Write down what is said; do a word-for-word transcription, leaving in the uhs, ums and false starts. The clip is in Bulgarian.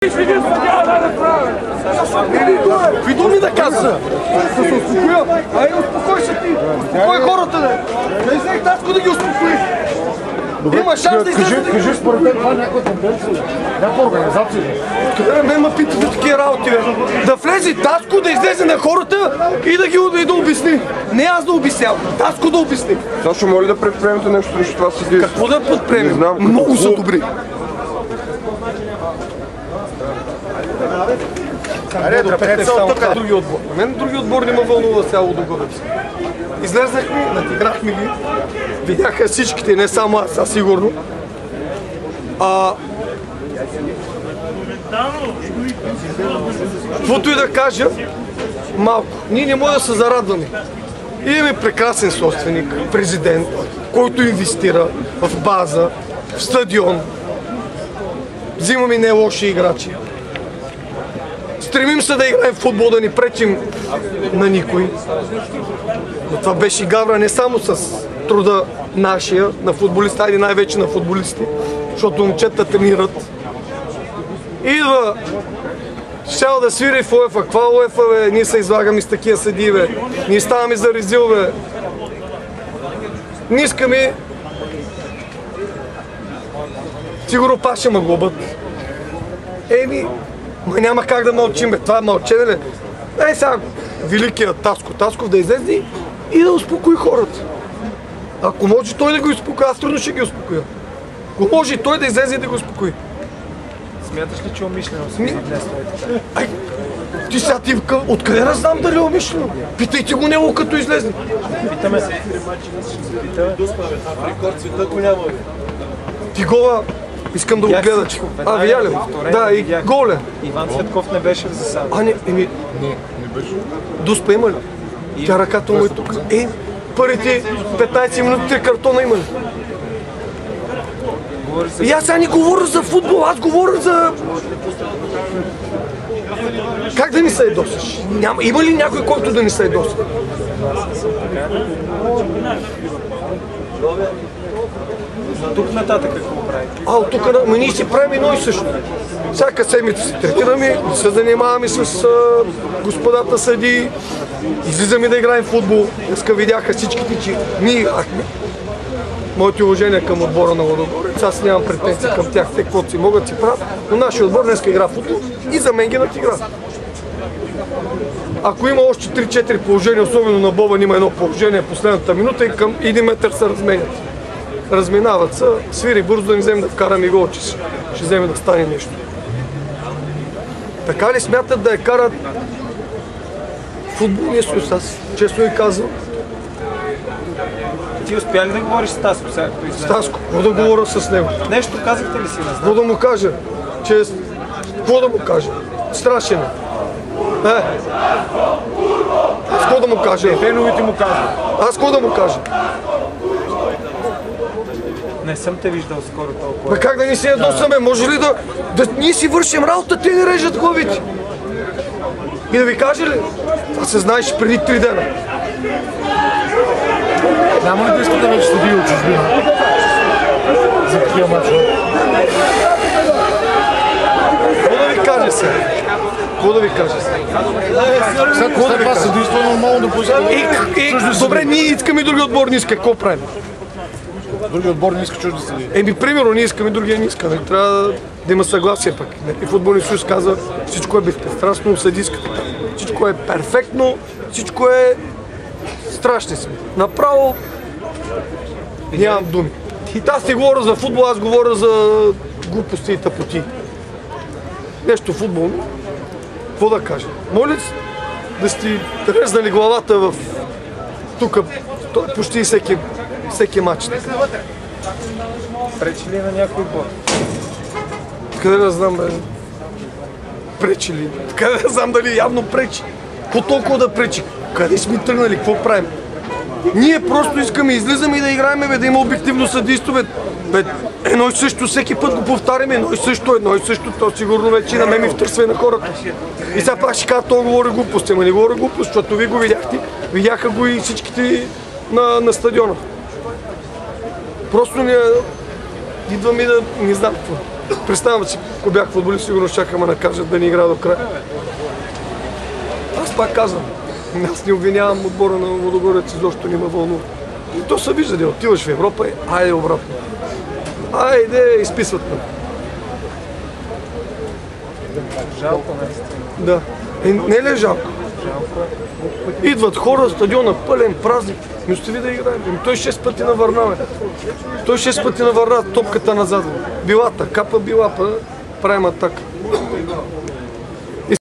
Какви думи да казва? Да се успокоя. Ай, успокой се ти. Успокой хората, да. Не взех Таско да ги успокои. Има шанс да излезе. Кажи според теб, това е някаква тенденция, някаква организация. Къде ме ме питате такива работи, бе? Да влезе Таско, да излезе на хората и да ги и да обясни. Не аз да обяснявам, Таско да обясни. Сашо, моля да предприемете нещо срещу това съдия. Какво да предприемем? Много са добри. Аре, трапете само така. Други отбор. Мен други отбор не ме вълнува сега Лудогорец. Излезнахме, надиграхме ги. Видяха всичките, не само аз, а сигурно. А... Каквото и да кажа, малко. Ние не можем да се зарадваме. Имаме прекрасен собственик, президент, който инвестира в база, в стадион. Взимаме не лоши играчи. Стремим се да играем в футбол, да ни пречим на никой. Но това беше гавра не само с труда нашия, на футболиста, или най-вече на футболисти, защото момчета тренират. Идва щял да свири в УЕФА. Каква УЕФА, бе? Ние се излагаме с такива съдии, бе. Ние ставаме за резил, бе. Не искаме... Сигурно пак ще ме глобат. Еми, ма няма как да мълчим, бе. Това е мълчене, ли? Ей сега, великият Таско Тасков да излезе и да успокои хората. Ако може той да го успокои, аз трудно ще ги успокоя. Ако може и той да излезе и да го успокои. Смяташ ли, че е умишлено си днес това? Ай, ти сега ти откъде да знам дали е умишлено? Питайте го него като излезе. Питаме се. Питаме. Рекорд света го няма, бе. Ти гола, искам да го гледа. А, видя ли? Да, и голе. Иван Цветков не беше в засада. А, не, еми... Не, не беше. Дуспа има ли? Тя ръката му е тук. Е, първите петнайсет минути картона има ли? И аз сега не говоря за футбол, аз говоря за... Как да ни се ядосаш? Няма, има ли някой, който да ни се ядоса? Тук нататък какво прави? А, от тук, ма ние си правим едно и също. Всяка седмица се третираме, се занимаваме с а, господата съдии, излизаме да играем в футбол. Днеска видяха всичките, че ние играхме. Моите уважения към отбора на Лудогорец, аз нямам претенции към тях, те каквото си могат си правят, но нашия отбор днеска игра в футбол и за мен ги надигра. Ако има още три-четири положения, особено на Бобан има едно положение в последната минута и към един метър се разменят. Разминават се, свири бързо да ни вземе да вкараме гол, че ще вземе да стане нещо. Така ли смятат да я карат футболния съюз? Аз честно ви казвам. Ти успя ли да говориш с Таско сега? С Таско, какво да говоря с него? Нещо казахте ли си? Не Какво да му кажа? Че... Какво да му кажа? Страшен е. Е. Аз какво да му кажа? Феновите му казват. Аз какво да му кажа? Не съм те виждал скоро толкова. Бе как да ни се ядосаме? Може ли да... да ние си вършим работа, те ни режат главите? И да ви кажа ли? Това се знаеш преди три дена. Няма ли да иска да вече съди от чужбина? За такива мачове. Какво да ви кажа сега? Какво да ви кажа сега? След това съдейство е нормално да поиска. Добре, ние искаме и други отбор не иска. Какво правим? Други отбор не иска чужди съди. Еми, примерно, ние искаме, другия не иска. Трябва да има съгласие пък. И футболният съюз казва, всичко е безпристрастно, съдийската. Всичко е перфектно, всичко е... Страшни сме. Направо нямам думи. И аз не говоря за футбол, аз говоря за глупости и тъпоти. Нещо футболно. Какво да кажа? Моля да сте резнали главата в... Тук, почти всеки, всеки матч. Пречи ли на някой бой? Къде да знам, бе? Пречи ли? Къде да знам дали явно пречи? Какво толкова да пречи? Къде сме тръгнали? Какво правим? Ние просто искаме, излизаме и да играем, бе, да има обективно съдийство, бе. Бе, едно и също, всеки път го повтаряме, едно и също, едно и също, то сигурно вече на мен ми втърсва и на хората. И сега пак ще кажа, то говори глупости, ама не говори глупост, защото вие го видяхте, видяха го и всичките на, на стадиона. Просто не идваме да не знам какво. Представям си, ако бях футболист, сигурно ще ме накажат да не игра до края. Аз пак казвам, аз не обвинявам отбора на Лудогорец, изобщо не ме вълнува. И то се вижда, да отиваш в Европа и айде обратно. Айде, изписват ме. Жалко, наистина. Да. Е, не е ли жалко? Идват хора, стадиона пълен, празник. Не остави да играем. Еми, той шест пъти навърна, бе. Той шест пъти навърна топката назад. Билата, капа била, па правим атака.